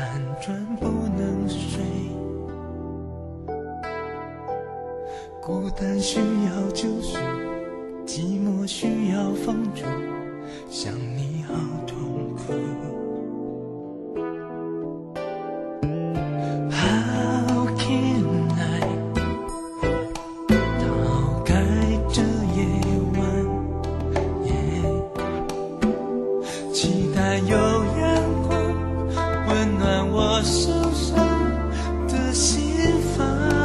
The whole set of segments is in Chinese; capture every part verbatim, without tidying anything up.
转不能睡，孤单需要救赎，寂寞需要放逐，想你好痛苦。How can I 逃开这夜晚， yeah, 期待有阳光温暖我受伤的心房，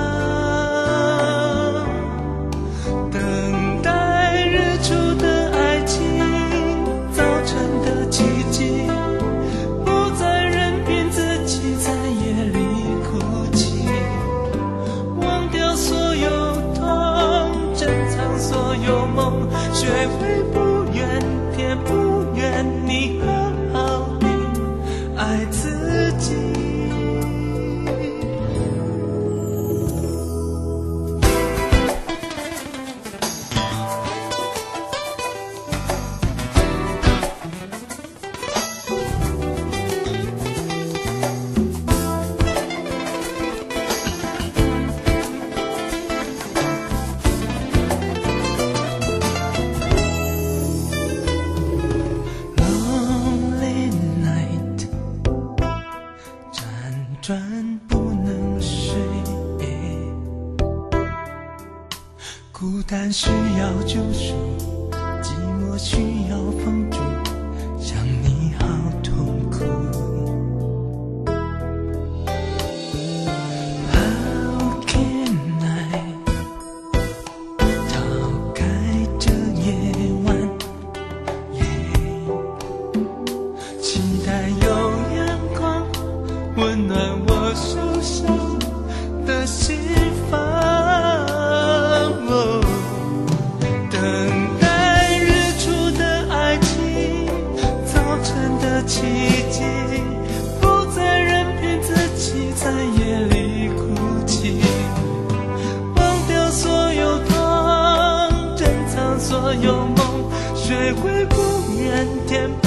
等待日出的爱情造成的奇迹，不再任凭自己在夜里哭泣，忘掉所有痛，珍藏所有梦，学会不怨天不怨你，好好地爱自己。转不能睡，孤单需要救赎，寂寞需要放逐，想你好痛苦。How can I 逃开这夜晚， yeah, 期待有阳光温暖我受伤的心房，哦，等待日出的爱情造成的奇迹，不再任凭自己在夜里哭泣，忘掉所有痛，珍藏所有梦，学会不怨天